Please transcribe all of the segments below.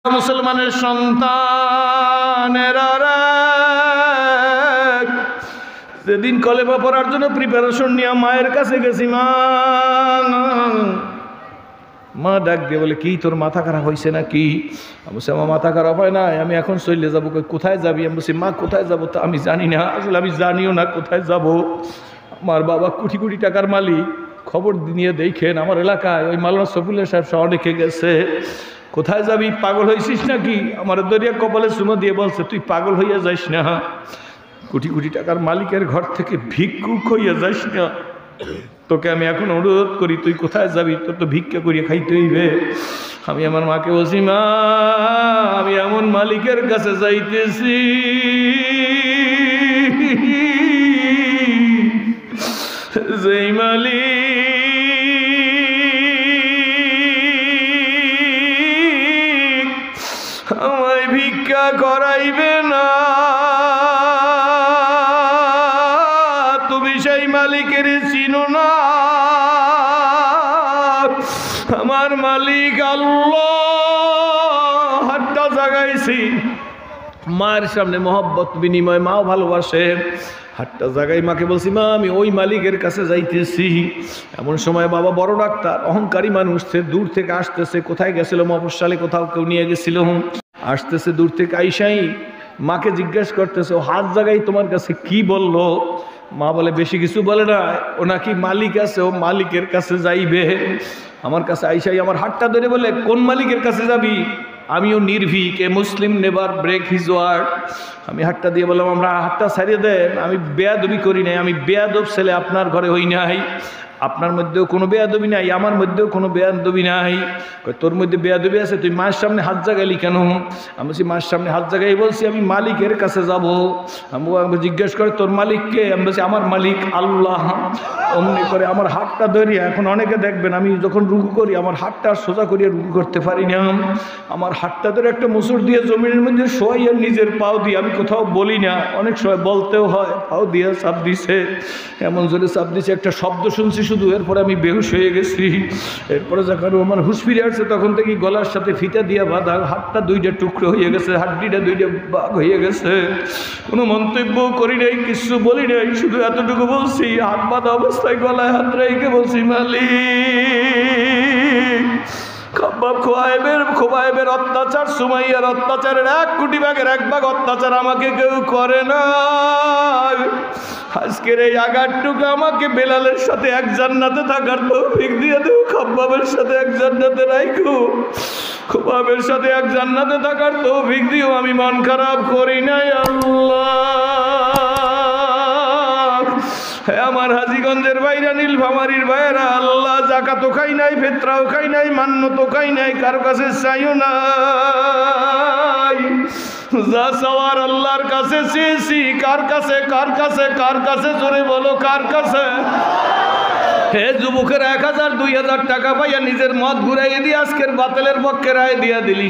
মুসলমানের সন্তানেরা যেদিন কলেমা পড়ার জন্য প্রিপারেশন নিয়ে মায়ের কাছে গেছি, মা ডাক দিয়ে বলে, কি তোর মাথা খারাপ হয়েছে না কি? আমি বলছি, আমার মাথা খারাপ হয় না, আমি এখন চলে যাবো। কোথায় যাবি? আমি বলছি, মা কোথায় যাবো তা আমি জানি না, আসলে আমি জানিও না কোথায় যাব। আমার বাবা কোটি কোটি টাকার মালিক, খবর নিয়ে দেখেন আমার এলাকায় ওই মাওলানা শফিউল্লাহ সাহেব সহ অনেকে গেছে। কোথায় যাবি? পাগল হয়েছিস নাকি? আমার দরিয়া কপালে চুমো দিয়ে বলছে, তুই পাগল হইয়া যাইস না, কোটি কোটি টাকার মালিকের ঘর থেকে ভিক্ষুক হইয়া যাইস না। তোকে আমি এখন অনুরোধ করি, তুই কোথায় যাবি? তোর তো ভিক্ষা করিয়া খাইতে হইবে। আমি আমার মাকে বলছি, মা আমি এমন মালিকের কাছে যাইতেছি যেই মালিক আমায় ভিক্ষা করাইবে না। তুমি সেই মালিকের চিনো না? আমার মালিক আল্লাহ। হাতটা জাগাইছি মায়ের সামনে, মহব্বত বিনিময়, মাও ভালোবাসে। হাতটা জাগাই মাকে বলছি, মা আমি ওই মালিকের কাছে যাইতেছি। এমন সময় বাবা বড় ডাক্তার, অহংকারী মানুষ, দূর থেকে আসতেছে। কোথায় গেছিল? মফস্বলে কোথাও কেউ নিয়ে গেছিল। আসতেছে দূর থেকে, আইসাই মাকে জিজ্ঞেস করতেছে, ও হাত জাগাই তোমার কাছে কি বললো? মা বলে, বেশি কিছু বলে না, ও নাকি মালিক আছে, ও মালিকের কাছে যাইবে। আমার কাছে আইসাই আমার হাতটা ধরে বলে, কোন মালিকের কাছে যাবি? আমিও নির্ভীক, a Muslim never break his word. আমি হাতটা দিয়ে বললাম, আমরা হাতটা ছাড়িয়ে দেন, আমি বেয়াদবি করি নাই, আমি বেয়াদব ছেলে আপনার ঘরে হই নাই। আপনার মধ্যেও কোনো বেয়াদবি নাই, আমার মধ্যেও কোনো বেয়াদবি নাই। তোর মধ্যে বেয়াদবি আছে, তুই মায়ের সামনে হাত জাগাইলি কেন? আমি বলছি, মায়ের সামনে হাত জাগাই বলছি আমি মালিকের কাছে যাব। আমি জিজ্ঞেস করে, তোর মালিককে? আমি বলছি, আমার মালিক আল্লাহ। অমনি করে আমার হাতটা ধরিয়া, এখন অনেকে দেখবেন আমি যখন রুকু করি আমার হাতটা সোজা করিয়া রুকু করতে পারি না। আমার হাতটা ধরে একটা মুসুর দিয়ে জমিনের মধ্যে শোয়াইয়া নিজের পাও দিয়ে, আমি কোথাও বলি না, অনেক সময় বলতেও হয়, পাও দিয়ে চাপ দিছে। এমন জোরে চাপ দিছে, একটা শব্দ শুনছি শুধু, এরপরে আমি বেহুশ হয়ে গেছি। এরপরে যখন আমার হুঁশ ফিরে আসছে তখন থেকে গলার সাথে ফিতা দিয়া বাঁধা, হাতটা দুইটা টুকরো হয়ে গেছে, হাড্ডিটা দুইটা ভাগ হয়ে গেছে। কোনো মন্তব্য করি নাই, কিছু বলি নাই, শুধু এতটুকু বলছি, হাত বাঁধা অবস্থায় গলায় হাত রেখে বলছি, মালিক খোবাইবের অত্যাচার, সুমাইয়ার অত্যাচারের 1 কোটি ভাগের 1 ভাগ অত্যাচার আমাকে কেউ করে না। আজকের এই আঘাতটুকু আমাকে বেলালের সাথে এক জান্নাতে থাকার তৌফিক দিয়ে দেও। খব্বাবের সাথে এক জান্নাতে রাখো, খোবাবের সাথে এক জান্নাতে থাকার তৌফিক দিও। আমি মন খারাপ করি নাই আল্লাহ। আমার হাজীগঞ্জের বাইরা, নীলফামারীর বাইরা, আল্লাহ জাকাতও খাই নাই, ফিতরাও খাই নাই, মান্যতও খাই নাই, কারো কাছে চাইও নাই। যা চাওয়ার আল্লাহর কাছে চেয়েছি। কার কাছে? কার কাছে? কার কাছে? জোরে বলো, কার কাছে? হে যুবকের 1000 2000 টাকা পাইয়া নিজের মত ঘুরাইয়ে দিয়ে আজকের বাতিলের পক্ষে রায় দিয়া দিলি।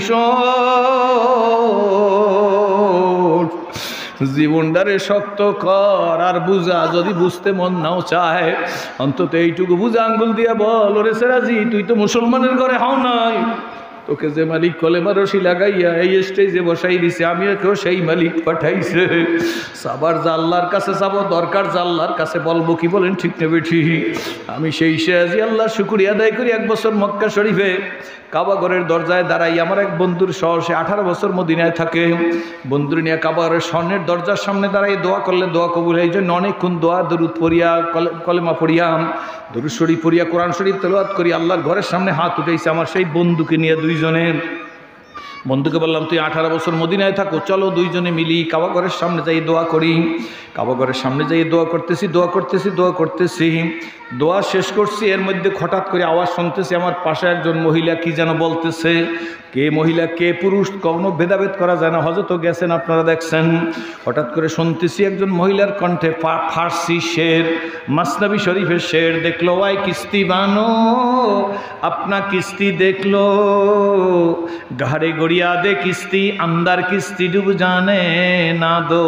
জীবনটারে শক্ত কর আর বুঝা, যদি বুঝতে মন নাও চায় অন্তত এইটুকু বুঝা, আঙ্গুল দিয়ে বল, ওরে সেরাজি তুই তো মুসলমানের ঘরে হও নাই, তোকে যে মালিক কলেমা রশি লাগাইয়া এই স্টেজে বসাই দিছে, আমিও কেউ সেই মালিক পাঠাইছে। সাবার জাল্লার কাছে যাব, দরকার জাল্লার কাছে বলবো কি বলেন? ঠিক নেবে ঠিক। আমি সেই শেয়াজি আল্লাহর শুকরিয়া আদায় করি। 1 বছর মক্কা শরীফে কাবাঘরের দরজায় দাঁড়াই। আমার এক বন্ধুর সহ, সে 18 বছর মদিনায় থাকে। বন্ধুর নিয়ে কাবাঘরের স্বর্ণের দরজার সামনে দাঁড়াই দোয়া করলে দোয়া কবুল হয়। এই জন্য অনেকক্ষণ দোয়া দরুদ পড়িয়া, কলেমা পড়িয়া, দরুদ শরীফ পড়িয়া, কোরআন শরীফ তেলাওয়াত করি, আল্লাহর ঘরের সামনে হাত উঠেছে। আমার সেই বন্ধুকে নিয়ে, দুইজনে বন্ধুকে বললাম, তুই 18 বছর মদিনায় থাকো, চলো দুইজনে মিলি কাবাঘরের সামনে যাই দোয়া করি। কাবাঘরের সামনে যাই দোয়া করতেছি, দোয়া করতেছি, দোয়া করতেছি, দোয়া শেষ করছি। এর মধ্যে হঠাৎ করে আওয়াজ শুনতেছি, আমার পাশে একজন মহিলা কি যেন বলতেছে। কে মহিলা কে পুরুষ কোনো ভেদাভেদ করা যায় না, হযরতও গেছেন, আপনারা দেখছেন। হঠাৎ করে শুনতেছি একজন মহিলার কণ্ঠে ফার্সি শের, মাসনাবি শরীফের শের। দেখলো ওয়াই কিস্তি বানো, আপনা কিস্তি দেখলো, ঘাড়ে গড়ি ফরিয়াদে কিস্তি আন্দার কিস্তি ডুব জানে না দো।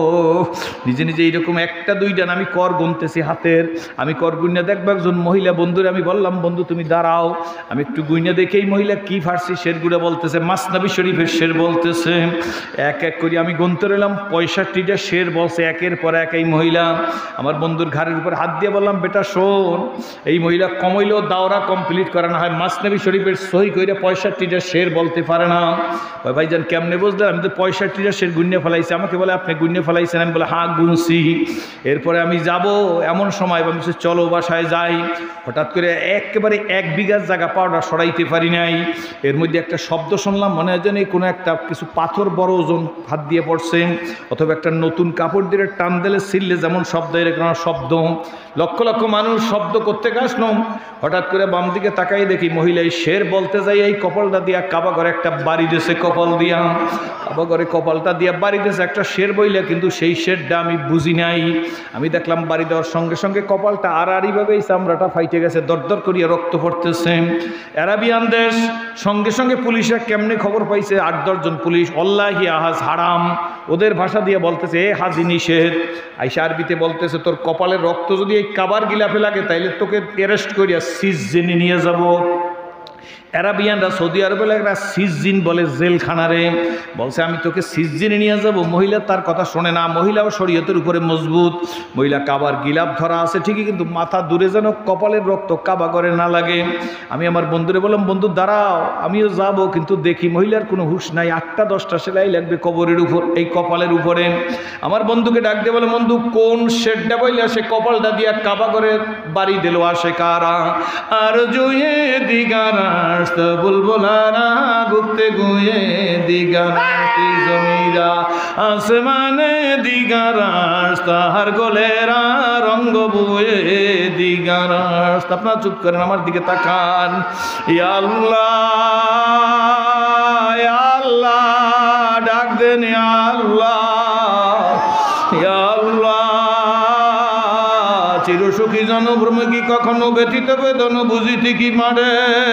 নিজে নিজে এইরকম একটা দুইটা আমি কর গুনতেছি হাতের, আমি কর গুইনা দেখবো একজন মহিলা বন্ধুরে আমি বললাম, বন্ধু তুমি দাঁড়াও, আমি একটু গুইনা দেখে এই মহিলা কি ফার্সি শেরগুলো বলতেছে, মাসনাবি শরীফের শের বলতেছে। এক এক করে আমি গুনতে রইলাম, 65টা শের বলছে একের পর এক এই মহিলা। আমার বন্ধুর ঘাড়ের উপর হাত দিয়ে বললাম, বেটা শোন, এই মহিলা কমাইলেও দাওরা কমপ্লিট করে না হয়, মাসনাবি শরীফের সহি কইরা 65টা শের বলতে পারে না। ভাইজান কেমনে বুঝলেন? আমি তো 65টা শের গুণে ফেলাইছি। আমাকে বলে আপনি গুণে ফেলাইছেন? আমি বলে হ্যাঁ গুনছি। এরপরে আমি যাব, এমন সময় আমি বলছি চলো বাসায় যাই। হঠাৎ করে একেবারে 1 বিঘা জায়গা পাউডার সরাইতে পারি নাই। এর মধ্যে একটা শব্দ শুনলাম, মনে হয় যেন কোনো একটা কিছু পাথর বড় ওজন হাত দিয়ে পড়ছে, অথবা একটা নতুন কাপড় দিয়ে টান দিলে ছিললে যেমন শব্দ, এরকম শব্দ। লক্ষ লক্ষ মানুষ শব্দ করতে আসলো। হঠাৎ করে বাম দিকে তাকাই দেখি মহিলা এই শের বলতে যাই এই কপালটা দিয়া কাবা ঘরে একটা বাড়ি দিয়েছে, কপাল দিয়া কাবা ঘরে কপালটা দিয়া বাড়ি দিয়েছে একটা শের বইলে, কিন্তু সেই শেরটা আমি বুঝি নাই। আমি দেখলাম বাড়ি দেওয়ার সঙ্গে সঙ্গে কপালটা আড়াআড়িভাবে এই চামড়াটা ফাইটে গেছে, দরদর করিয়া রক্ত পড়তেছে। অ্যারাবিয়ান দেশ, সঙ্গে সঙ্গে পুলিশরা কেমনে খবর পাইছে, 8-10 জন পুলিশ, অল্লাহি আহাজ হারাম, ওদের ভাষা দিয়ে বলতেছে এ হাজি নিষেধ। আইসা আরবিতে বলতেছে তোর কপালের রক্ত যদি এই কাবার গিলাফে লাগে তাইলে তোকে অ্যারেস্ট করিয়া সিজনে নিয়ে যাব। অ্যারাবিয়ানরা সৌদি আরবে একটা সিজিন বলে জেলখানারে, বলছে আমি তোকে সিজিনে নিয়ে যাব। মহিলা তার কথা শোনে না, মহিলাও শরীয়তের উপরে মজবুত, মহিলা কাবার গিলাফ ধরা আছে ঠিকই, কিন্তু মাথা দূরে যেন কপালের রক্ত কাবা করে না লাগে। আমি আমার বন্ধুরে বললাম, বন্ধু দাঁড়াও, আমিও যাব, কিন্তু দেখি মহিলার কোনো হুঁশ নাই, 8টা-10টা সেলাই লাগবে কবরের উপর, এই কপালের উপরে। আমার বন্ধুকে ডাক দিয়ে বলে, বন্ধু কোন শেডটা বইলা সে কপালটা দিয়া কাবা করে বাড়ি দিল, আসে কারা? আর জুয়ে দিগারা বুলবুলারা গুপ্তে গুয়ে দিগারা কি জমিরা আসমানে দিগারাস তাহার গোলেরা রঙ্গ বুয়ে দিগারাস। আপনারা চুপ করেন, আমার দিকে তাকান। ইয়া আল্লাহ ইয়া আল্লাহ ডাক দেন, ইয়া আল্লাহ ইয়া আল্লাহ। চিরসুখী জনভ্রমে কি কখনো ব্যথিত বেদন বুঝিতে কি মারে,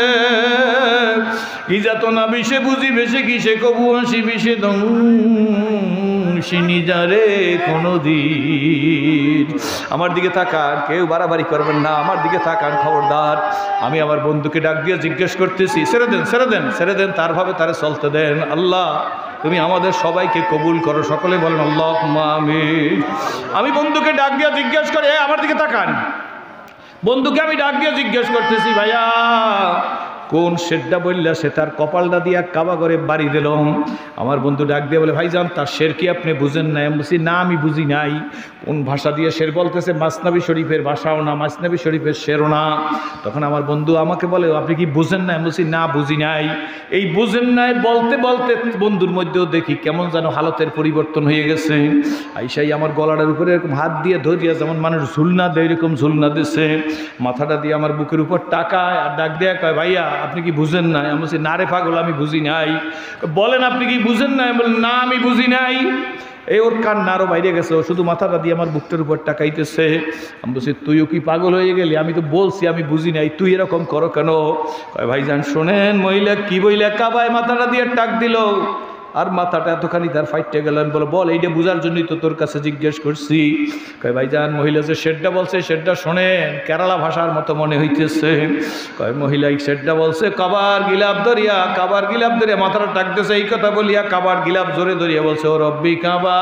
কি যাত না বিষে বুঝি বেশে কি সে কবু হাসি বিষে দংশিনী যারে কোনো দিন। আমার দিকে তাকান, কেউ বাড়াবাড়ি করবেন না, আমার দিকে তাকান খবরদার। আমি আমার বন্ধুকে ডাক দিয়ে জিজ্ঞেস করতেছি, ছেড়ে দেন ছেড়ে দেন ছেড়ে দেন, তার ভাবে তারে চলতে দেন। আল্লাহ তুমি আমাদের সবাইকে কবুল করো, সকলে বলেন আল্লাহুম্মা আমিন। আমি বন্ধুকে ডাক দিয়ে জিজ্ঞেস করে, আমার দিকে তাকান, বন্ধুকে আমি ডাক দিয়ে জিজ্ঞেস করতেছি, ভাইয়া কোন শেরটা বললা সে তার কপালটা দিয়া কাবা করে বাড়ি দিল। আমার বন্ধু ডাক দিয়ে বলে, ভাইজান তার শের কি আপনি বুঝেন নাই? আমি বলছি না আমি বুঝি নাই। কোন ভাষা দিয়ে শের বলতেছে? মাসনাবি শরীফের ভাষাও না, মাসনাবি শরীফের শেরও না। তখন আমার বন্ধু আমাকে বলে, আপনি কি বুঝেন নাই? আমি বলছি না বুঝি নাই। এই বুঝেন নাই বলতে বলতে বন্ধুর মধ্যেও দেখি কেমন যেন হালতের পরিবর্তন হয়ে গেছে। আইসাই আমার গলাটার উপরে এরকম হাত দিয়ে ধরিয়া, যেমন মানুষ ঝুলনা দেয় এরকম ঝুলনা দিছে, মাথাটা দিয়ে আমার বুকের উপর টাকায় আর ডাক দেয়া কয়, ভাইয়া আপনি কি বুঝেন নাই? আমি বলছি না রে পাগল আমি বুঝি নাই। বলেন আপনি কি বুঝেন নাই? বলেন না আমি বুঝি নাই। এই ওর কান্না আরো বাইরে গেছে, ও শুধু মাথাটা দিয়ে আমার বুকটার উপর টাকাইতেছে। আমি বলছি তুইও কি পাগল হয়ে গেলি? আমি তো বলছি আমি বুঝি নাই, তুই এরকম করো কেন? কয় ভাইজান শোনেন, মহিলা কি বইলা কাবায় মাথাটা দিয়ে টাক দিল, আর মাথাটা এতখানি তার ফাইটে গেলেন। বলো বল, এইটা বুঝার জন্যই তো তোর কাছে জিজ্ঞেস করছি। কয় ভাইজান মহিলা যে শেরটা বলছে শেরটা শোনেন, কেরালা ভাষার মতো মনে হইতেছে। কয় মহিলা এই শেরটা বলছে কাবার গিলাপ ধরিয়া, কাবার গিলাপ ধরিয়া মাথাটা টাকতেছে, এই কথা বলিয়া কাবার গিলাপ জোরে ধরিয়া বলছে, ও রব্বি কাবা,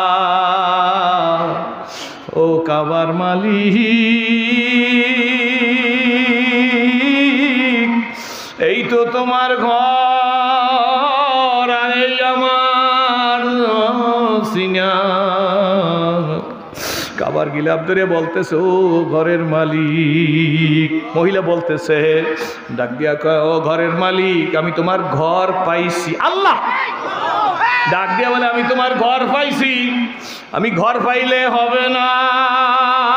ও কাবার মালিক, এই তো তোমার ঘর, এই আমার সিনা। কাবার গিলাপ ধরে বলতেছে, ও ঘরের মালিক। মহিলা বলতেছে, ডাক দিয়া কয়, ও ঘরের মালিক আমি তোমার ঘর পাইছি। আল্লাহ ডাক দিয়া বলে, আমি তোমার ঘর পাইছি। আমি ঘর পাইলে হবে না।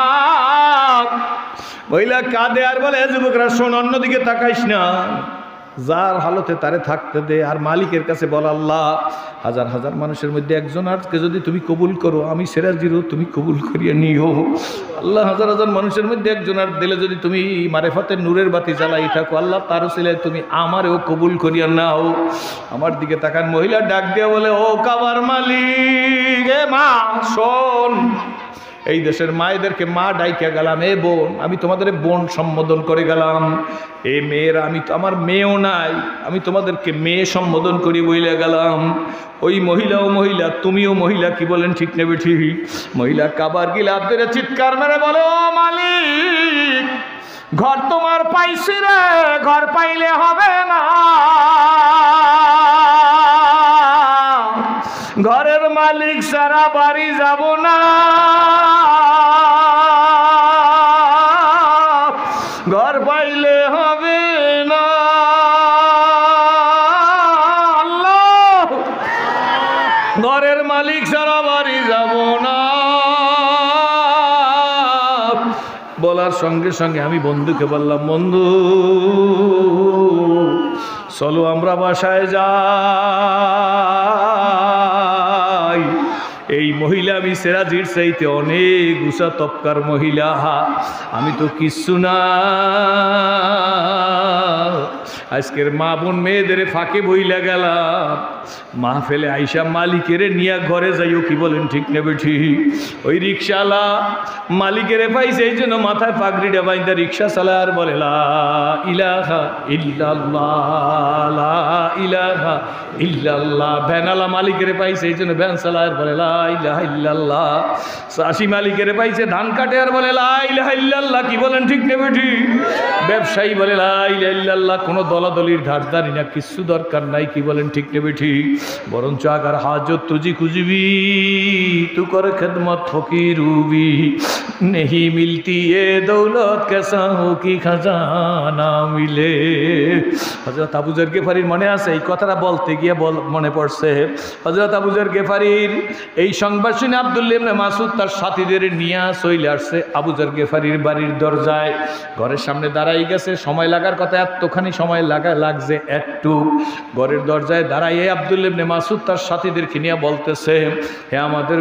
মহিলা কাঁদে আর বলে, যুবকরা শোন, অন্যদিকে তাকাইস না। যার হালতে তারে থাকতে দে, আর মালিকের কাছে বল আল্লাহ হাজার হাজার মানুষের মধ্যে একজন আজকে যদি তুমি কবুল করো, আমি সিরাজিরও তুমি কবুল করিয়ে নিও। আল্লাহ হাজার হাজার মানুষের মধ্যে একজন আর দিলে যদি তুমি মারেফতের নূরের বাতি জ্বালাই থাকো, আল্লাহ তার সিলায় তুমি আমারেও কবুল করিয়া নাও। আমার দিকে তাকান মহিলা ডাক দিয়া বলে, ও কাবার মালিক, এ মা শোন, এই দেশের মায়েদেরকে মা ডাইকা গেলাম, এ বোন, আমি তোমাদের বোন সম্বোধন করে গেলাম। এই মেয়েরা, আমি তো আমার মেয়েও নাই, আমি তোমাদেরকে মেয়ে সম্বোধন করি বইলে গেলাম। ওই মহিলাও মহিলা, তুমিও মহিলা, কি বলেন ঠিক নেবে ঠিক? মহিলা কাবার গিলাপ ধরে চিৎকার মেরে বলে, ও মালিক, ঘর তোমার পাইছি রে, ঘর পাইলে হবে না, ঘরের মালিক সারা বাড়ি যাব না, ঘর পাইলে হবে না। আল্লাহ, ঘরের মালিক সারা বাড়ি যাব না। বলার সঙ্গে সঙ্গে আমি বন্ধুকে বললাম, বন্ধু চলো আমরা বাসায় যাই। এই মহিলা আমি সিরাজির চাইতে অনেক উঁচা তপকার মহিলা, আমি তো কিচ্ছু না। আজকের মা বোন মেয়েদের ফাঁকে বইলা গেলাম, মাহফিলে আইসা মালিকের নিয়া ঘরে যাইও, কি বলেন ঠিক নেবে ঠিক? ওই রিক্সাওয়ালা মালিকের পাইছে, এই জন্য মাথায় পাগড়িটা বাইন্দা রিক্সা চালায় আর বলে, লা ইলাহা ইল্লাল্লাহ, লা ইলাহা ইল্লাল্লাহ। ভ্যানালা মালিকের পাইছে, এই জন্য ভ্যান চালায় আর বলে, লা ইলাহা ইল্লাল্লাহ। চাষি মালিকের পাইছে, ধান কাটে আর বলে, লা ইলাহা ইল্লাল্লাহ, কি বলেন ঠিক নেবে ঠিক? ব্যবসায়ী বলে, লা ইলাহা ইল্লাল্লাহ। কোনো দলাদলির ধারদারি না, কিচ্ছু দরকার নাই, কি বলেন ঠিক নেবে ঠিক? বরঞ্চ আগার হাজত তুজি খুঁজবি, তু কর খেদমত ফকিরুবি, নেহি মিলতি এ দৌলত কেসা হো কি খাজানা মিলে। হযরত আবু যর গেফারির মনে আছে, এই কথাটা বলতে গিয়ে মনে পড়ছে, হযরত আবু যর গেফারির এই সংবাদ শুনে আব্দুল্লাহ ইবনে মাসউদ তার সাথীদের নিয়ে চলে আসছে আবু যর গেফারির বাড়ির দরজায়। ঘরের সামনে দাঁড়াই গেছে, সময় লাগার কথা, এতখানি সময় লাগছে একটু। ঘরের দরজায় দাঁড়াইয়ে আব্দুল্লাহ ইবনে মাসউদ তার সাথীদেরকে নিয়ে বলতেছে, হে আমাদের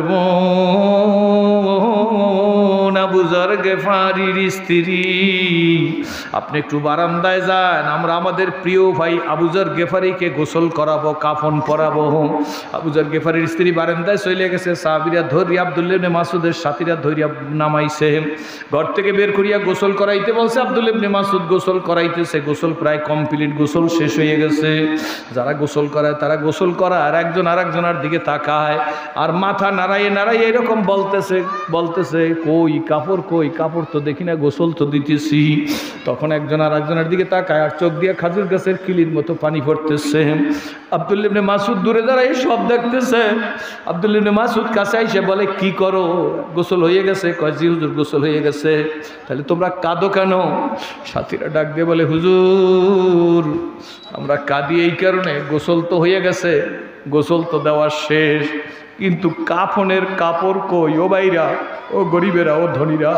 বোন আবু যর গেফারির স্ত্রী, আপনি একটু বারান্দায় যান, আমরা আমাদের প্রিয় ভাই আবু যর গেফারিকে গোসল করাবো, কাফন পরাবো। আবু যর গেফারির স্ত্রী বারান্দায় চলে গেছে, সাহাবীরা ধরিয়া আব্দুল্লাহ ইবনে মাসউদের সাথীরা ধরিয়া নামাইছে, ঘর থেকে বের করিয়া গোসল করাইতে বলছে। আব্দুল্লাহ ইবনে মাসউদ গোসল করাইতেছে, গোসল প্রায় কমপ্লিট, গোসল শেষ হয়ে গেছে। যারা গোসল করায় তারা গোসল করা, আর একজন আরেকজনের দিকে তাকায় আর মাথা নাড়াইয়ে নাড়াইয়ে এরকম বলতেছে কই কাপড়, কই কাপড় তো দেখি না, গোসল তো দিতেছি। তখন একজন আর একজনের দিকে তাকায় আর চোখ দিয়ে খাজুর গাছের কিলির মতো পানি পড়তেছে। আব্দুল্লাহ ইবনে মাসউদ দূরে দাঁড়ায় সব দেখতেছে। আব্দুল্লাহ ইবনে মাসউদ কাছে আইসে বলে, কি করো? গোসল হয়ে গেছে? কয়, জি হুজুর গোসল হয়ে গেছে। তাহলে তোমরা কাঁদো কেন? সাথীরা ডাক দিয়ে বলে, হুজুর আমরা কাঁদি এই কারণে, গোসল তো হয়ে গেছে, গোসল তো দেওয়া শেষ, কিন্তু কাফনের কাপড় কই? ও ভাইরা, ও গরিবেরা, ও ধনীরা,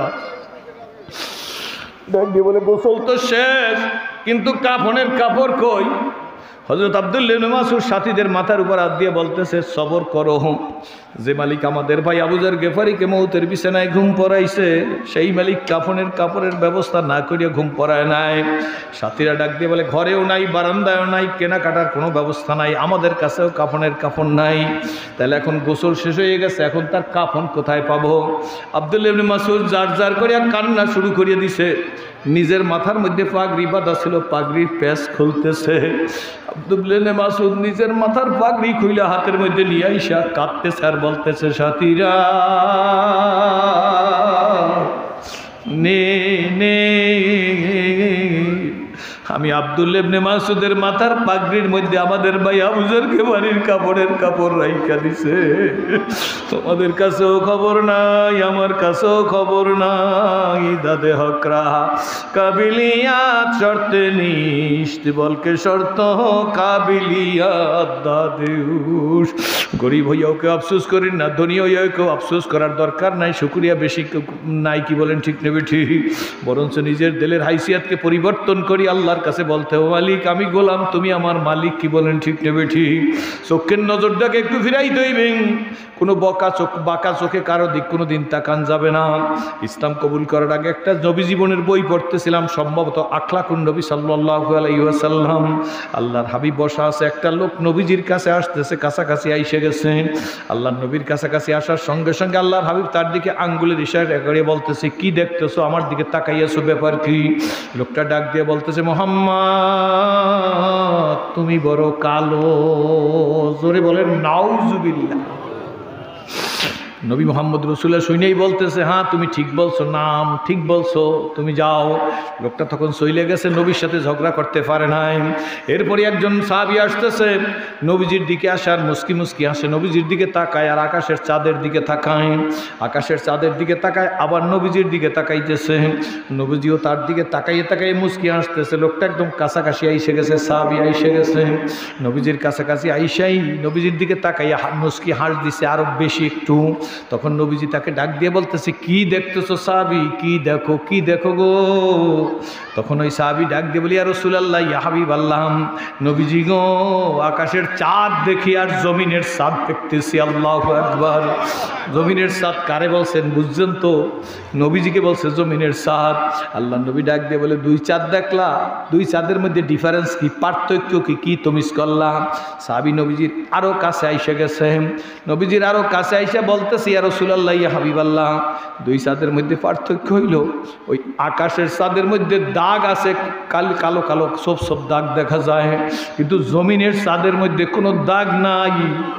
ডাক দিয়ে বলে, গোসল তো শেষ কিন্তু কাফনের কাপড় কই? হযরত আব্দুল্লাহ ইবনে মাসউদ সাথীদের মাথার উপর হাত দিয়ে বলতেছে, সবর করো, যে মালিক আমাদের ভাই আবু যর গেফারিকে মৌতের বিছানায় ঘুম পড়াইছে, সেই মালিক কাফনের কাপড়ের ব্যবস্থা না করিয়া ঘুম পড়ায় নাই। সাথীরা ডাক দিয়ে বলে, ঘরেও নাই, বারান্দায়ও নাই, কেনাকাটার কোনো ব্যবস্থা নাই, আমাদের কাছেও কাফনের কাফন নাই। তাহলে এখন গোসল শেষ হয়ে গেছে, এখন তার কাফন কোথায় পাবো? আব্দুল্লাহ ইবনে মাসউদ জার জার করিয়া কান্না শুরু করিয়া দিছে। নিজের মাথার মধ্যে পাগড়ি বাঁধা ছিল, পাগড়ির প্যাচ খুলতেছে। আব্দুল্লাহ ইবনে মাসউদ নিজের মাথার পাগড়ি খুইলা হাতের মধ্যে নিয়ে আইসা কাঁদতেছে আর বলতেছে, সাথীরা নে নে, আমি আব্দুল্লাহ ইবনে মাসউদের মাথার পাগড়ির মধ্যে আমাদের ভাই আবু যর গেফারির কাপড়ের কাপড় রাইখা দিছে। তোমাদের কাছেও খবর নাই, আমার কাছেও খবর নাই। দাদে হকরা কাবিলিয়াত শর্তে নিশ্ত বলকে শর্ত কাবিলিয়াত দাদেউস। গরিব হইয়াও কেউ আফসোস করেন না, ধনী হইয়াও কেউ আফসোস করার দরকার নাই, শুকরিয়া বেশি নাই, কি বলেন ঠিক নেবে ঠিক? বরঞ্চ নিজের দিলের হাইসিয়াতকে পরিবর্তন করি, আল্লাহর আল্লাহর কাছে বলতে, ও মালিক আমি গোলাম, তুমি আমার মালিক। কি বলেন ঠিক নেবে ঠিক? চোখের নজরটাকে একটু ফিরাই দইবেন, কোনো বাঁকা চোখে কারো দিক কোনো দিন তাকান যাবে না। ইসলাম কবুল করার আগে একটা নবী জীবনের বই পড়তেছিলাম, সম্ভবত আখলাকুন নবী সাল্লাল্লাহু আলাইহি ওয়াসাল্লাম। আল্লাহর হাবিব বসা আছে, একটা লোক নবীজির কাছে আসতেছে, কাছাকাছি আইসে গেছে। আল্লাহর নবীর কাছাকাছি আসার সঙ্গে সঙ্গে আল্লাহর হাবিব তার দিকে আঙ্গুলের ইশারা করে বলতেছে, কি দেখতেছো, আমার দিকে তাকাইয়াছো, ব্যাপার কি? লোকটা ডাক দিয়ে বলতেছে, মুহাম্মদ তুমি বড় কালো। জোরে বলেন নাউজুবিল্লাহ। নবী মোহাম্মদ রসুল্লাহ শুনেই বলতেছে, হ্যাঁ তুমি ঠিক বলছো, নাম ঠিক বলছো, তুমি যাও। লোকটা তখন চলে গেছে, নবীর সাথে ঝগড়া করতে পারে নাই। এরপরে একজন সাহাবী আসতেছে, নবীজির দিকে আসার মুস্কি মুস্কি আসে, নবীজির দিকে তাকায় আর আকাশের চাঁদের দিকে তাকায়, আকাশের চাঁদের দিকে তাকায়, আবার নবীজির দিকে তাকাইতেছে, নবীজিও তার দিকে তাকাইয়ে তাকাইয়ে মুস্কি আসতেছে। লোকটা একদম কাছাকাছি আইসে গেছে, সাহাবী আইসে গেছে, নবীজির কাছাকাছি আইসাই নবীজির দিকে তাকাইয়া মুস্কি হাস দিছে আরো বেশি একটু। তখন নবীজি তাকে ডাক দিয়ে বলতেছে, কি দেখতেছো সাহাবী, কি দেখো, কি দেখো গো? তখন ওই সাহাবী ডাক দিয়ে বলি, ইয়া রাসূলুল্লাহ, ইয়া হাবিবাল্লাহ, নবীজি গো আকাশের চাঁদ দেখি আর জমিনের চাঁদ দেখতেছি। আল্লাহু আকবার। জমিনের চাঁদ কারে বলছেন বুঝছেন তো? নবীজিকে বলছে জমিনের চাঁদ। আল্লাহ নবী ডাক দিয়ে বলে, দুই চাঁদ দেখলা, দুই চাঁদের মধ্যে ডিফারেন্স কি, পার্থক্য কি, কি তুমি করলাম? সাহাবী নবীজির আরো কাছে আইসে গেছে, নবীজির আরো কাছে আইসা বলতেছে, ইয়া রাসূলুল্লাহ, ইয়া হাবিবাল্লাহ, দুই চাঁদের মধ্যে পার্থক্য হইল ওই আকাশের চাঁদের মধ্যে দাগ আছে, কালো কালো কালো সব দাগ দেখা যায়, কিন্তু জমিনের চাঁদের মধ্যে কোনো দাগ নাই।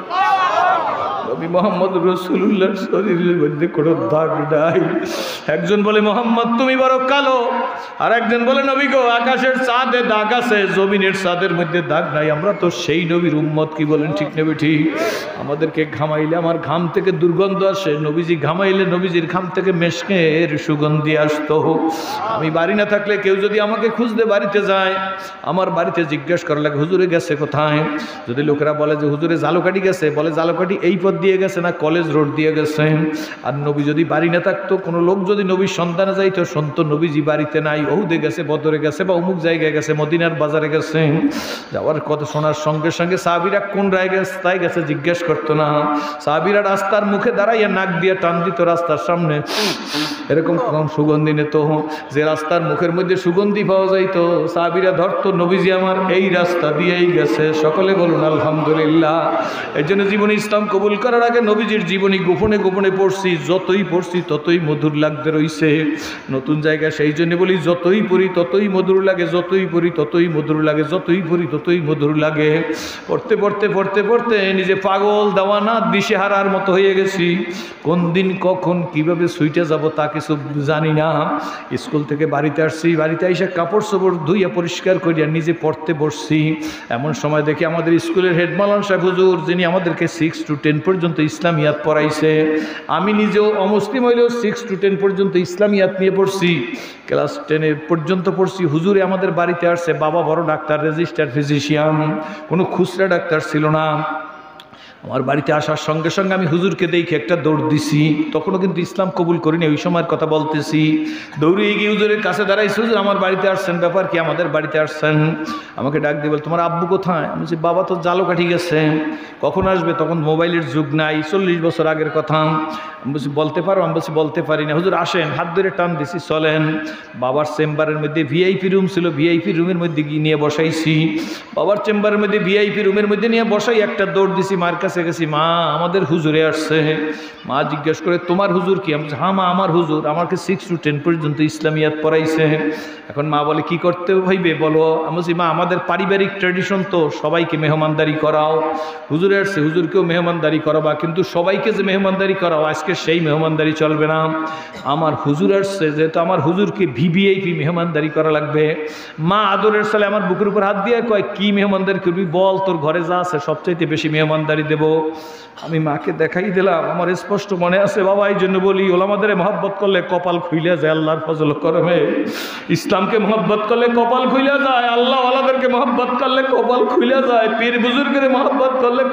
নবী মুহাম্মদ রাসূলুল্লাহর শরীরের মধ্যে কোনো দাগ নাই। একজন বলে, মুহাম্মদ তুমি বড় কালো, আর একজন বলে, নবী গো আকাশের চাঁদে দাগ আছে, জমিনের চাঁদের মধ্যে দাগ নাই। আমরা তো সেই নবীর উম্মত। কি বলেন ঠিক নেবে ঠিক? আমাদেরকে ঘামাইলে আমার ঘাম থেকে দুর্গন্ধ আসে, নবীজি ঘামাইলে নবীজির ঘাম থেকে মেশকের সুগন্ধি আসতো। আমি বাড়ি না থাকলে কেউ যদি আমাকে খুঁজতে বাড়িতে যায়, আমার বাড়িতে জিজ্ঞেস করা লাগে হুজুরে গেছে কোথায়। যদি লোকেরা বলে যে হুজুরে জালুকাঠি গেছে, বলে জালুকাঠি এই পথ দিয়ে গেছে না কলেজ রোড দিয়ে গেছে। আর নবী যদি বাড়ি না থাকতো, কোনো লোক যদি নবীর সন্ধানে যাইতো, শুনতো নবীজি বাড়িতে নাই, ওহুদে গেছে, বদরে গেছে, বা অমুক জায়গায় গেছে, মদিনার বাজারে গেছে। যাওয়ার কথা শোনার সঙ্গে সঙ্গে সাহাবীরা কোন রাস্তায় গেছে জিজ্ঞেস করতো না। সাহাবীরা রাস্তার মুখে দাঁড়াইয়া নাক দিয়ে টান দিত রাস্তার সামনে, এরকম সুগন্ধি নিত। যে রাস্তার মুখের মধ্যে সুগন্ধি পাওয়া যাইতো, সাহাবীরা ধরতো, নবীজি আমার এই রাস্তা দিয়েই গেছে। সকলে বলুন আলহামদুলিল্লাহ। এই জন্য জীবনে ইসলাম কবুল করার আগে নবীজির জীবনী গোপনে গোপনে পড়ছি, যতই পড়ছি ততই মধুর লাগতে রইছে। নতুন জায়গা সেই জন্য বলি, যতই পড়ি ততই মধুর লাগে, যতই পড়ি ততই মধুর লাগে, যতই পড়ি ততই মধুর লাগে। পড়তে পড়তে পড়তে পড়তে নিজে পাগল দেওয়ানা দিশেহারার মতো হয়ে গেছি। কোন দিন কখন কিভাবে সুইটে যাব তা কিছু জানি না। স্কুল থেকে বাড়িতে আসছি, বাড়িতে এসে কাপড় চোপড় ধুইয়া পরিষ্কার করিয়া নিজে পড়তে বসছি। এমন সময় দেখি আমাদের স্কুলের হেড মাওলানা সাহেব হুজুর, যিনি আমাদেরকে 6 to 10 পর্যন্ত ইসলামিয়াত পড়াইছে, আমি নিজেও অমুসলিম হইলেও 6 to 10 পর্যন্ত ইসলামিয়াত নিয়ে পড়ছি, ক্লাস 10 পর্যন্ত পড়ছি। হুজুরে আমাদের বাড়িতে আসছে, বাবা বড় ডাক্তার, রেজিস্টার ফিজিশিয়ান, কোনো খুচরা ডাক্তার ছিল না। আমার বাড়িতে আসার সঙ্গে সঙ্গে আমি হুজুরকে দেখে একটা দৌড় দিছি। তখনও কিন্তু ইসলাম কবুল করিনি, ওই সময়ের কথা বলতেছি। দৌড়ে গিয়ে হুজুরের কাছে দাঁড়াইছি, হুজুর আমার বাড়িতে আসছেন, ব্যাপার কি? আমাদের বাড়িতে আসছেন। আমাকে ডাক দিয়ে বল, তোমার আব্বু কোথায়? আমি বলছি, বাবা তো জালুকাঠি গেছে। কখন আসবে? তখন মোবাইলের যুগ নাই, 40 বছর আগের কথা। আমি বলছি, বলতে পারো? আমি বলছি, বলতে পারি না। হুজুর আসেন, হাত ধরে টান দিছি, চলেন। বাবার চেম্বারের মধ্যে ভিআইপি রুম ছিল, ভিআইপি রুমের মধ্যে গিয়ে নিয়ে বসাইছি। বাবার চেম্বারের মধ্যে ভিআইপি রুমের মধ্যে নিয়ে বসাই একটা দৌড় দিছি, মার কাছে গেছি, মা আমাদের হুজুরে আসছে। মা জিজ্ঞেস করে, তোমার হুজুর কি? আমি বলছি, হ্যাঁ মা আমার হুজুর, আমাকে 6 to 10 পর্যন্ত ইসলামিয়াত পড়াইছে। এখন মা বলে, কি করতে হইবে বলো? আমি বলছি, মা আমাদের পারিবারিক ট্র্যাডিশন তো সবাইকে মেহমানদারি করাও। হুজুরে আসছে, হুজুরকেও মেহমানদারি করাবা, কিন্তু সবাইকে যে মেহমানদারি করাও আজকে সেই মেহমানদারি চলবে না। আমার হুজুর আসছে, যেহেতু আমার হুজুরকে ভিভিআইপি মেহমানদারি করা লাগবে। মা আদরের সালে আমার বুকের উপর হাত দিয়ে কয়, কি মেহমানদারি করবি বল, তোর ঘরে যা আছে সবচাইতে বেশি মেহমানদারি দেবো। আমি মাকে দেখাই দিলাম, আমার স্পষ্ট মনে আছে বাবা। এই জন্য বলি, ওলামাদের মহব্বত করলে কপাল খুইলে যায় আল্লাহর ফজল করমে। ইসলামকে মহব্বত করলে কপাল খুইলে যায়, আল্লাহ ওয়ালাদেরকে মহব্বত করলে কপাল খুইলে যায়, পীর বুজুর্গের মহব্বত করলে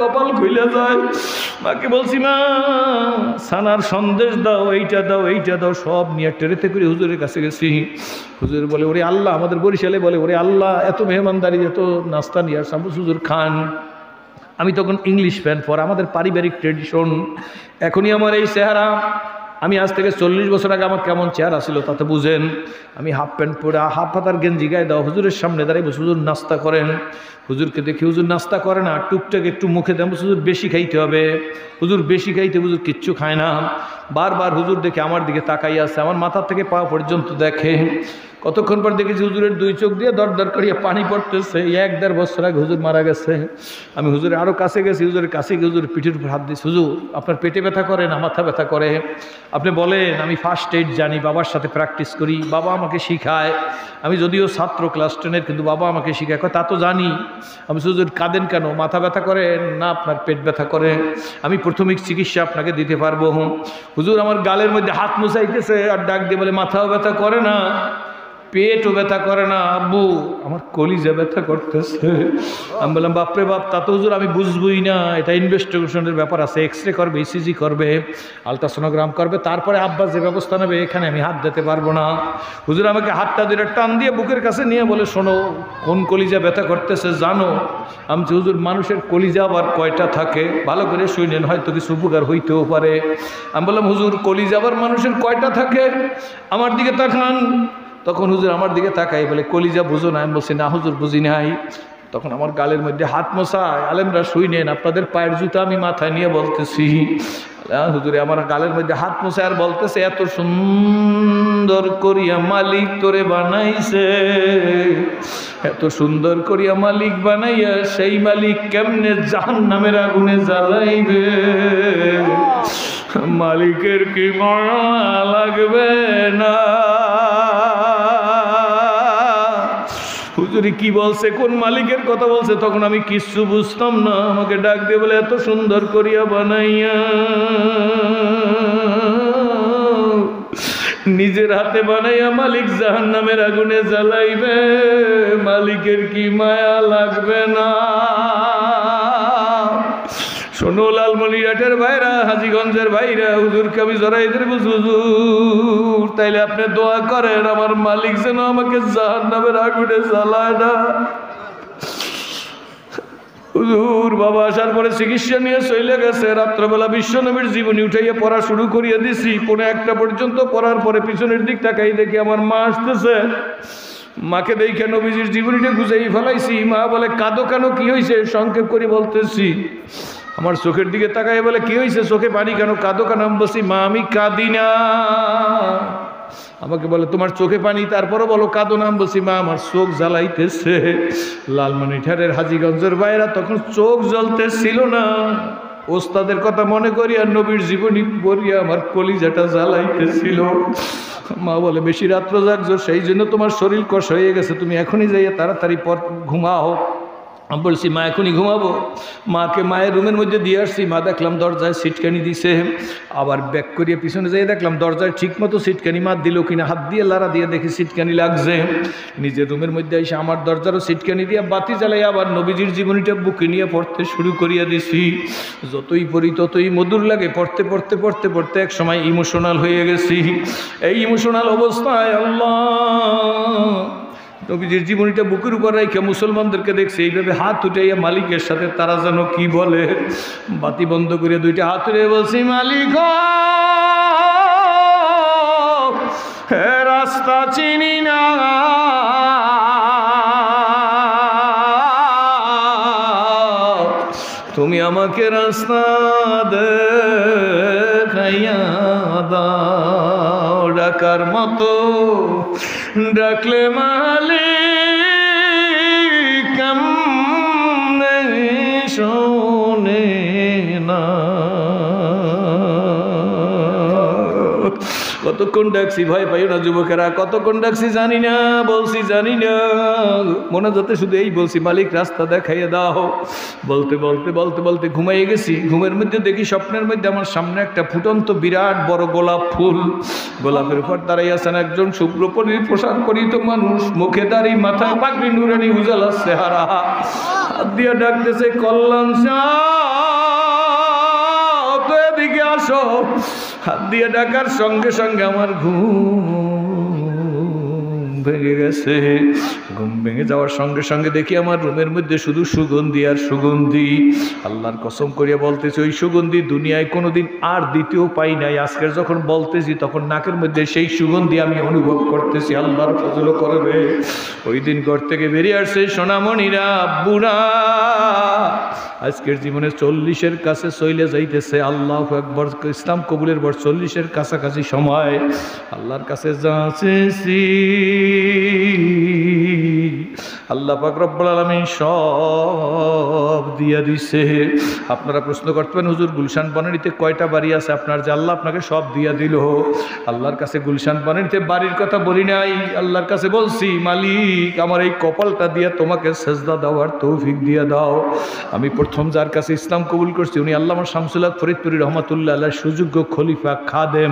কপাল খুলে যায়। মাকে বলছি মা সানার সন্দেশ দাও, এইটা দাও, এইটা দাও, সব নিয়ে ট্রেতে করে হুজুরের কাছে গেছি। হুজুর বলে ওরে আল্লাহ, আমাদের বরিশালে বলে ওরে আল্লাহ, এত মেহমানদারি, এত নাস্তা নিয়ে আসলাম, হুজুর খান। আমি তখন ইংলিশ প্যান্ট পরা, আমাদের পারিবারিক ট্রেডিশন। এখনই আমার এই চেহারা, আমি আজ থেকে 40 বছর আগে আমার কেমন চেহারা ছিল তাতে বুঝেন। আমি হাফ প্যান্ট পরে, হাফ হাতার গেঞ্জি গায়ে দাও, হুজুরের সামনে দাঁড়িয়ে বসে হুজুর নাস্তা করেন। হুজুরকে দেখি হুজুর নাস্তা করে না, টুকটাক একটু মুখে দেন, হুজুর বেশি খাইতে হবে, হুজুর বেশি খাইতে, হুজুর কিচ্ছু খায় না। বারবার হুজুর দেখে আমার দিকে তাকাই আছে, আমার মাথা থেকে পা পর্যন্ত দেখে। কতক্ষণ পর দেখেছি হুজুরের 2 চোখ দিয়ে দর দর করিয়া পানি পড়তেছে। 1-1.5 বছর আগে হুজুর মারা গেছে। আমি হুজুরের আরও কাছে গেছি, হুজুরের কাছে গিয়ে হুজুরের পিঠের উপর হাত দিয়েছি, হুজুর আপনার পেটে ব্যথা করে না মাথা ব্যথা করে? আপনি বলেন। আমি ফার্স্ট এইড জানি, বাবার সাথে প্র্যাকটিস করি, বাবা আমাকে শিখায়। আমি যদিও ছাত্র ক্লাস 10-এর, কিন্তু বাবা আমাকে শিখায়, তা তো জানি। আমি হুজুর কাঁদেন কেন? মাথা ব্যথা করে না আপনার পেট ব্যথা করে? আমি প্রাথমিক চিকিৎসা আপনাকে দিতে পারবো। হুজুর আমার গালের মধ্যে হাত মুছাইতেছে আর ডাক দিয়ে বলে মাথাও ব্যথা করে না, পেটও ব্যথা করে না, আব্বু আমার কলিজা ব্যথা করতেছে। আমি বললাম বাপরে বাপ, তা তো হুজুর আমি বুঝবই না, এটা ইনভেস্টিগেশনের ব্যাপার আছে, এক্সরে করবে, ইসিজি করবে, আলট্রাসোনোগ্রাম করবে, তারপরে আব্বা যে ব্যবস্থা নেবে, এখানে আমি হাত দিতে পারবো না। হুজুর আমাকে হাতটা ধরে টান দিয়ে বুকের কাছে নিয়ে বলে শোনো, কোন কলিজা ব্যথা করতেছে জানো? আমি হুজুর মানুষের কলিজা আবার কয়টা থাকে ভালো করে শুনেন, হয়তো কিছু উপকার হইতেও পারে। আমি বললাম হুজুর কলিজা আবার মানুষের কয়টা থাকে? আমার দিকে তাকান। তখন হুজুর আমার দিকে তাকাই বলে কলিজা বুঝো না? আমি বলছি না হুজুর বুঝি নাই। তখন আমার গালের মধ্যে হাত মোছায়, আলেমরা শুইনেন, আপনাদের পায়ের জুতা আমি মাথায় নিয়ে বলতেছি। হুজুরে আমার গালের মধ্যে হাত মোছায় আর বলতেছে, এত সুন্দর করিয়া মালিক তোরে বানাইছে, এত সুন্দর করিয়া মালিক বানাইয়া সেই মালিক কেমনে জাহান্নামের আগুনে জ্বালাইবে? মালিকের কি মায়া লাগবে না? হুজুরি কি বলছে, কোন মালিকের কথা বলছে? তখন আমি কিচ্ছু বুঝতাম না। আমাকে ডাক দিয়ে বলে এত সুন্দর করিয়া বানাইয়া নিজের হাতে বানাইয়া মালিক জাহান্নামের আগুনে জ্বালাইবে, মালিকের কি মায়া লাগবে না? শোনো লালমনিরহাটের ভাইরা, হাজীগঞ্জের ভাইরা, হুজুরকে আমি জড়াই ধরে বলছি, হুজুর তাইলে আপনি দোয়া করেন আমার মালিক যেন আমাকে জাহান্নামের আগুনে জ্বালায় না। হুজুর বাবা আসার পরে চিকিৎসা নিয়ে চলে গেছে। রাত্রবেলা বিশ্বনবীর জীবনী উঠাইয়া পড়া শুরু করিয়ে দিছি, 1:45 পর্যন্ত পড়ার পরে পিছনের দিক তাকাই দেখি আমার মা আসতেছে। মাকে দেখে নবীজির জীবনীটা গুজাই ফেলাইছি। মা বলে কাঁদো কেন, কি হয়েছে? সংক্ষেপ করে বলতেছি। আমার চোখের দিকে তাকাই বলে কি হয়েছে, চোখে পানি কেন, কাঁদো কেন? আমি বলছি মা আমি কাঁদি না। আমাকে বলে তোমার চোখে পানি, তারপরে বলো কাঁদো না। আমি বলছি মা আমার চোখ জ্বালাইতেছে। লালমনিরহাটের হাজীগঞ্জের ভাইরা তখন চোখ জ্বলতেছিল না, ওস্তাদের কথা মনে করি আর নবীর জীবনী পড়িয়া আমার কলিজাটা জ্বালাইতেছিল। মা বলে বেশি রাত্র জাগছো, সেই জন্য তোমার শরীর কষ হয়ে গেছে, তুমি এখনই যাইয়া তাড়াতাড়ি পর ঘুমাও। আমি বলছি মা এখনই ঘুমাবো। মাকে মায়ের রুমের মধ্যে দিয়ে আসছি। মা দেখলাম দরজায় সিটকানি দিছে, আবার ব্যাক করিয়ে পিছনে যাই দেখলাম দরজায় ঠিক মতো সিটকানি মার দিল কিনা, হাত দিয়ে লাড়া দিয়ে দেখি সিটকানি লাগছে। নিজের রুমের মধ্যে এসে আমার দরজারও সিটকানি দিয়ে বাতি জ্বালাই আবার নবীজির জীবনীটা বুকে নিয়ে পড়তে শুরু করিয়া দিছি। যতই পড়ি ততই মধুর লাগে, পড়তে পড়তে পড়তে পড়তে এক সময় ইমোশনাল হয়ে গেছি। এই ইমোশনাল অবস্থায় আল্লাহ নবীজির জীবনীটা বুকের উপর রেখে মুসলমানদেরকে দেখছে এইভাবে হাত উঠাইয়া মালিকের সাথে তারা যেন কি বলে, বাতি বন্ধ করে 2টা হাত উঠে বলছি মালিক হে রাস্তা চিনি না, তুমি আমাকে রাস্তা দেখাইয়া দাও। ডাকার মতো ডাকলে মালিক কেমনে শোনে না। কতক্ষণ ডাকছি ভয় পাইও না যুবকেরা, কতক্ষণ ডাকছি জানি না, বলছি জানি না, মনে যাতে শুধু এই বলছি মালিক রাস্তা দেখাইয়ে দাও। বলতে বলতে বলতে বলতে ঘুমাইয়ে গেছি। ঘুমের মধ্যে দেখি স্বপ্নের মধ্যে আমার সামনে একটা ফুটন্ত বিরাট বড় গোলাপ ফুল, গোলাপের উপর দাঁড়াই আছেন একজন শুভ্র পোশাক পরিহিত মানুষ, মুখে দাড়ি, মাথায় পাগড়ি, নুরানি উজালা চেহারা, হাত দিয়ে ডাকতেছে কল্যাণ শাহ। ডাকো। হাত দিয়ে ডাকার সঙ্গে সঙ্গে আমার ঘুম ভেঙে গেছে। ঘুম ভেঙে যাওয়ার সঙ্গে সঙ্গে দেখি আমার রুমের মধ্যে শুধু সুগন্ধি আর সুগন্ধি। আল্লাহর কসম করিয়া বলতেছি, ওই সুগন্ধি দুনিয়ায় কোনোদিন আর দ্বিতীয় পাই নাই। আজকের যখন বলতেছি তখন নাকের মধ্যে সেই সুগন্ধি আমি অনুভব করতেছি। আল্লাহর ফজল করবে। ওই দিন ঘর থেকে বেরিয়ে আসছে সোনামণিরা, আব্বুরা আজকের জীবনে 40-এর কাছে চলে যাইতেছে। আল্লাহু আকবার। ইসলাম কবুলের বয়স 40-এর কাছাকাছি সময়। আল্লাহর কাছে যাচ্ছি, আল্লাহ পাক রব্বুল আলামিন সব দিয়া দিছে। আপনারা প্রশ্ন করতেন, হুজুর গুলশান বনানীতে কয়টা বাড়ি আছে আপনার, যে আল্লাহ আপনাকে সব দিয়া দিল? আল্লাহর কাছে গুলশান বনানীতে বাড়ির কথা বলি নাই, আল্লাহর কাছে বলছি, মালিক আমার এই কপালটা দিয়া তোমাকে সেজদা দেওয়ার তৌফিক দিয়া দাও। আমি প্রথম যার কাছে ইসলাম কবুল করছি উনি আল্লামা শামসুল হক ফরিদপুরি রহমাতুল্লাহ আলাইহ সুযোগ্য খলিফা খাদেম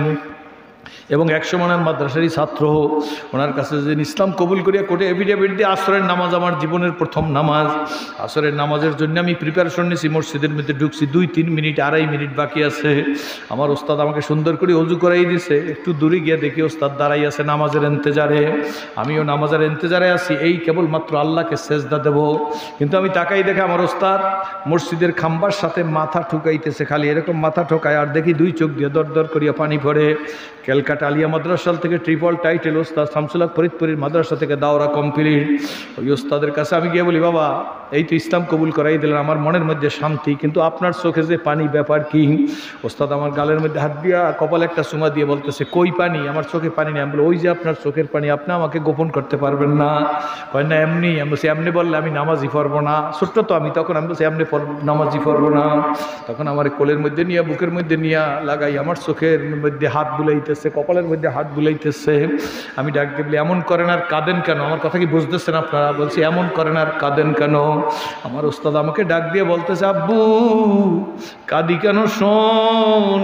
এবং 100 মানের মাদ্রাসারই ছাত্র। ওনার কাছে যে ইসলাম কবুল করিয়া কোর্টে এফিডেভিট দিয়ে আসরের নামাজ আমার জীবনের প্রথম নামাজ। আসরের নামাজের জন্য আমি প্রিপারেশন নিয়েছি। মসজিদের মধ্যে ঢুকছি, 2-3 মিনিট 2.5 মিনিট বাকি আছে। আমার ওস্তাদ আমাকে সুন্দর করে অজু করাই দিছে। একটু দূরে গিয়ে দেখি ওস্তাদ দাঁড়াই আছে নামাজের ইন্তজারে। আমিও নামাজের ইন্তজারে আছি, এই কেবলমাত্র আল্লাহকে সেজদা দেব। কিন্তু আমি তাকাই দেখে আমার ওস্তাদ মসজিদের খাম্বার সাথে মাথা ঠুকাইতেছে, খালি এরকম মাথা ঠোকায়। আর দেখি 2 চোখ দিয়ে দর দর করিয়া পানি পড়ে। ক্যালকাটা আলিয়া মাদ্রাসা থেকে ট্রিপল টাইটেল ওস্তাদ শামসুল হক ফরিদপুরির মাদ্রাসা থেকে দাওরা কমপ্লিট। ওই ওস্তাদের কাছে আমি গিয়ে বলি, বাবা এই তো ইসলাম কবুল করাই দিলেন, আমার মনের মধ্যে শান্তি, কিন্তু আপনার চোখে যে পানি, ব্যাপার কি? ওস্তাদ আমার গালের মধ্যে হাত দিয়া কপালে একটা চুমা দিয়ে বলতেছে, কই পানি? আমার চোখে পানি নেই। আমি বলি, ওই যে আপনার চোখের পানি, আপনি আমাকে গোপন করতে পারবেন না। কয় না এমনি। আমি বলছি এমনি বললে আমি নামাজই পড়বো না। ছোট্ট তো আমি তখন, আমি বলছি এমনি নামাজই পড়বো না। তখন আমার কোলের মধ্যে নিয়ে, বুকের মধ্যে নিয়ে লাগাই আমার চোখের মধ্যে হাত বুলাইতেছে, কপালের মধ্যে হাত বুলাইতেছে। আমি ডাক দিয়ে বলি, এমন করেন আর কাঁদেন কেন? আমার কথা কি বুঝতেছেন আপনারা? বলছি এমন করেন আর কাঁদেন কেন? আমার ওস্তাদ আমাকে ডাক দিয়ে বলতেছে, আব্বু কাঁদি কেন শোন।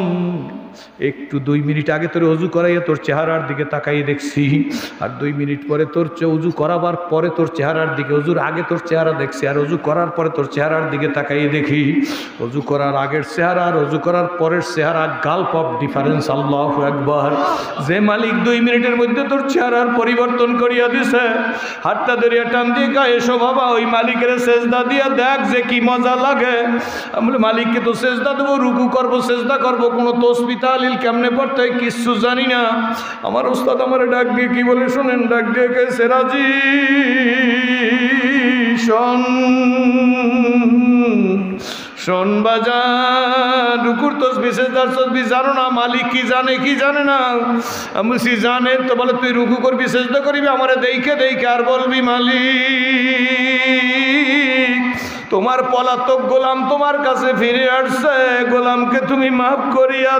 একটু 2 মিনিট আগে তোর অজু করাইয়া তোর চেহারার দিকে তাকাইয়ে দেখছি, আর 2 মিনিট পরে তোর অজু করাবার পরে তোর চেহারার দিকে, অজুর আগে তোর চেহারা দেখছি, আর অজু করার পরে তোর চেহারার দিকে তাকাইয়ে দেখি অজু করার আগের চেহারা আর অজু করার পরের চেহারা, গাল্প অফ ডিফারেন্স। আল্লাহু আকবার। যে মালিক 2 মিনিটের মধ্যে তোর চেহারার পরিবর্তন করিয়া দিছে, হাতটা ধরিয়া টান দিয়ে গায়ে এসো বাবা, ওই মালিকের সেজদা দিয়া দেখ যে কি মজা লাগে। আমি বলি, মালিককে তো সেজদা দেবো, রুকু করবো, সেজদা করবো, কোনো তসবিহ তাহলিল কেমনে পড়তে হয় কিচ্ছু জানি না। আমার ওস্তাদ আমার ডাক দিয়ে কি বলে শোনেন, ডাক দিয়ে কেছে, রাজি শোন বাজার, রুকুর তসবিহ সেজদার তসবিহ জানো না? মালিক কি জানে কি জানে না? আমি জানে তো। বলে তুই রুকু করবি, সেজদা করবি, আমারে দেখে দেখে আর বলবি, মালিক তোমার পলাতক গোলাম তোমার কাছে ফিরে আসছে, গোলামকে তুমি মাফ করিয়া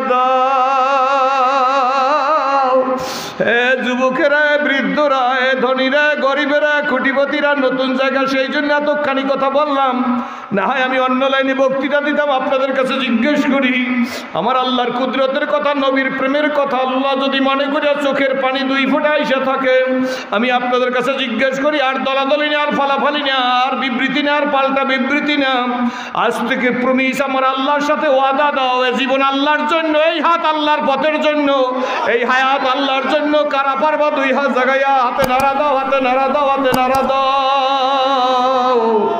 দাও। হে যুবকেরা, বৃদ্ধরা, ধনীরা, গরিবেরা, কোটিপতিরা, নতুন জায়গা, সেই জন্য এতখানি কথা বললাম। না হয় আমি অন্য লাইনে বক্তৃতা দিতাম। আপনাদের কাছে জিজ্ঞেস করি, আমার আল্লাহর কুদরতের কথা, নবীর প্রেমের কথা, আল্লাহ যদি মনে করিয়া চোখের পানি 2 ফোঁটা আইসা থাকে, আমি আপনাদের কাছে জিজ্ঞেস করি, আর দলাদলি না, আর ফালাফালি না, আর বিবৃতি না, আর পাল্টা বিবৃতি না, আজ থেকে প্রমিস আমার আল্লাহর সাথে ওয়াদা দাও, এ জীবন আল্লাহর জন্য, এই হাত আল্লাহর পথের জন্য, এই হায়াত আল্লাহর জন্য। কারা পারবা 2 হাত জাগাইয়া? হাতে নাড়া দাও, হাতে নাড়া দাও, হাতে নাড়া দাও।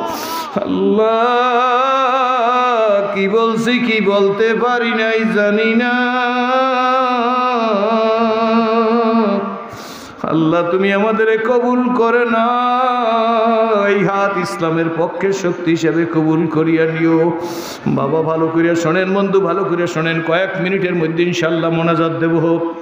আল্লাহ কি বলছি কি বলতে পারি নাই জানি না। আল্লাহ তুমি আমাদের কবুল করে না, এই হাত ইসলামের পক্ষে শক্তি হিসেবে কবুল করিয়া নিও। বাবা ভালো করিয়া শোনেন, বন্ধু ভালো করিয়া শোনেন, কয়েক মিনিটের মধ্যে ইনশাআল্লাহ মোনাজাত দেব।